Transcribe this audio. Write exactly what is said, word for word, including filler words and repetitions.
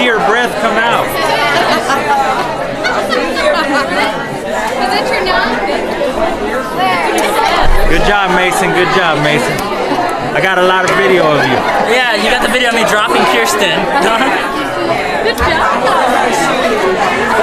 see her breath come out. Good job, Mayson. Good job, Mayson. I got a lot of video of you. Yeah, you got the video of me dropping Kirsten. Good job.